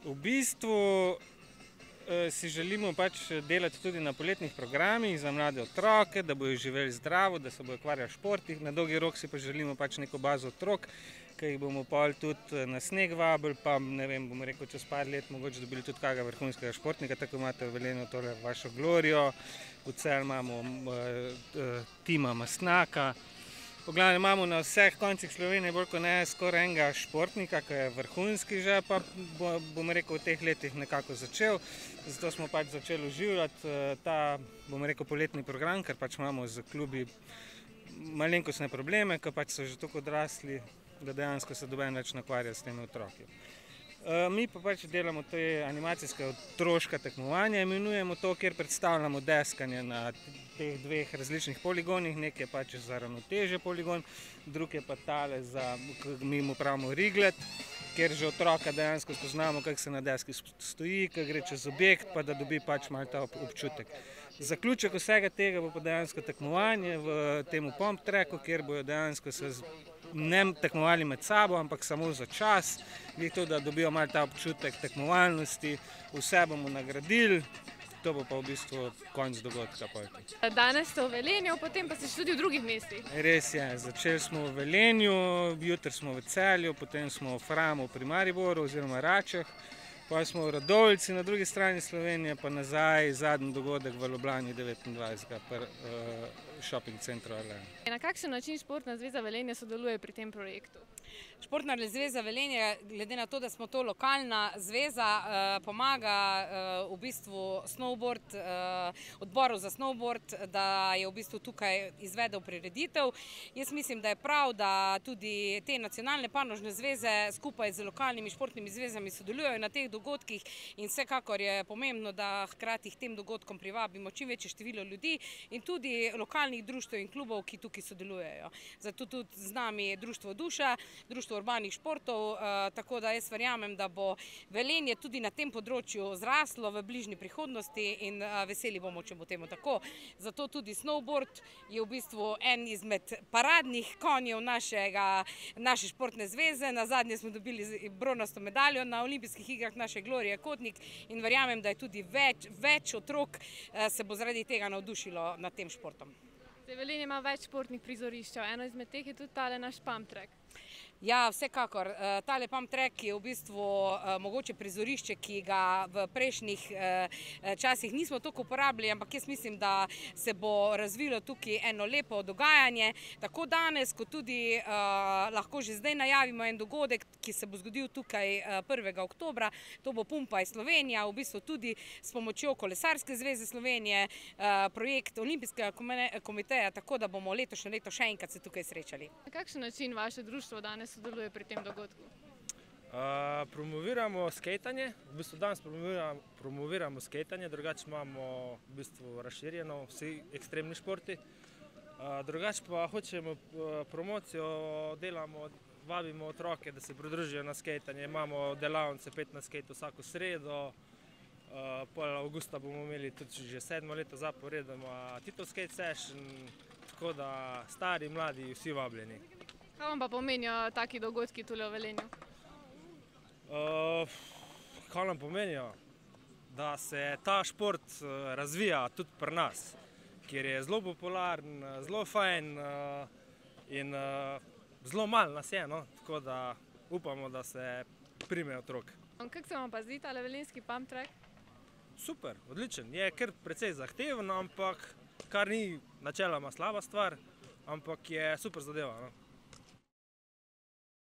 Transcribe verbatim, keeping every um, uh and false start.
V bistvu eh, si želimo pač delati tudi na poletnih programih za mlade otroke, da bojo živeli zdravo, da se bojo ukvarjali s športi. Na dolgi rok si pa želimo pač neko bazo otrok, ki jih bomo pol tudi na sneg vabili, pa ne vem, bomo rekel, čez par let mogoče dobili tudi kakega vrhunskega športnika, tako imate v Velenju tole vašo Glorijo, v Celju imamo uh, Tima Mastnaka. V glavnem imamo na vseh koncih Slovenije bolj kot ne skoraj enega športnika, ki je vrhunski že, pa bo, bom rekel, v teh letih nekako začel. Zato smo pač začeli uživati ta, bom rekel, poletni program, ker pač imamo z klubi malenkostne probleme, ker pač so že tako odrasli, da dejansko se noben več ne ukvarja s temi otroki. Mi pa pač delamo te animacijske otroška tekmovanja, imenujemo to, kjer predstavljamo deskanje na teh dveh različnih poligonih. Nek je pač za ravnotežje poligon, drug je pa tale za, mi mu pravimo riglet, kjer že otroka dejansko spoznamo, kako se na deski stoji, kako gre čez objekt, pa da dobi pač malo ta občutek. Zaključek vsega tega bo pa dejansko tekmovanje v temu pump tracku, kjer bojo dejansko se ne tekmovali med sabo, ampak samo za čas, to, da dobijo malo ta občutek tekmovalnosti, vse bomo nagradili, to bo pa v bistvu konec dogodka. Danes ste v Velenju, potem pa ste tudi v drugih mestih. Res je, začeli smo v Velenju, jutri smo v Celju, potem smo v Framu pri Mariboru oziroma Račah, pa smo v Radovljici na drugi strani Slovenije, pa nazaj zadnji dogodek v Ljubljani devetindvajsetega pri shopping centru Arlen. Na kakšen način Športna zveza Velenje sodeluje pri tem projektu? Športna zveza Velenje, glede na to, da smo to lokalna zveza, pomaga v bistvu snowboard, odboru za snowboard, da je v bistvu tukaj izvedel prireditev. Jaz mislim, da je prav, da tudi te nacionalne panožne zveze skupaj z lokalnimi športnimi zvezami sodelujejo na teh dogodkih in vsekakor je pomembno, da hkrati k tem dogodkom privabimo čim večje število ljudi in tudi lokalnih društev in klubov, ki tukaj sodelujejo. Zato tudi z nami je Društvo Duša, Društvo urbanih športov, tako da jaz verjamem, da bo Velenje tudi na tem področju zraslo v bližnji prihodnosti in veseli bomo, če bo temu tako. Zato tudi snowboard je v bistvu en izmed paradnih konjev našega, naše športne zveze. Nazadnje smo dobili bronasto medaljo na olimpijskih igrah naše Glorije Kotnik in verjamem, da je tudi več, več otrok se bo zaradi tega navdušilo nad tem športom. Velenje ima več športnih prizorišča, eno izmed teh je tudi tale naš pump track. Ja, vsekakor. Tale pump track je v bistvu mogoče prizorišče, ki ga v prejšnjih časih nismo toliko uporabljali, ampak jaz mislim, da se bo razvilo tukaj eno lepo dogajanje. Tako danes, kot tudi lahko že zdaj najavimo en dogodek, ki se bo zgodil tukaj prvega oktobra. To bo Pumpaj Slovenija, v bistvu tudi s pomočjo Kolesarske zveze Slovenije, projekt Olimpijskega komiteja, tako da bomo letošnje leto še enkrat se tukaj srečali. Na kakšen način vaše društvo danes sodeluje pri tem dogodku? Promoviramo skejtanje, v bistvu danes promoviramo skejtanje, drugače imamo v bistvu razširjeno vsi ekstremni športi. Drugače pa hočemo promocijo, delamo, vabimo otroke, da se pridružijo na skejtanje, imamo delavnice pet na skejtu vsako sredo, pol avgusta bomo imeli tudi že sedmo leto zaporedoma Tito Skate Session, tako da stari, mladi, vsi vabljeni. Kaj vam pa pomenijo taki dogodki tule v Velenju? Kaj nam pomenijo? Da se ta šport razvija tudi pri nas, kjer je zelo popularen, zelo fajn in zelo malo nas je, tako da upamo, da se prime otrok. Kako se vam pa zdi tale velenjski pump track? Super, odličen. Je kar precej zahteven, ampak kar ni načeloma slaba stvar, ampak je super zadeva.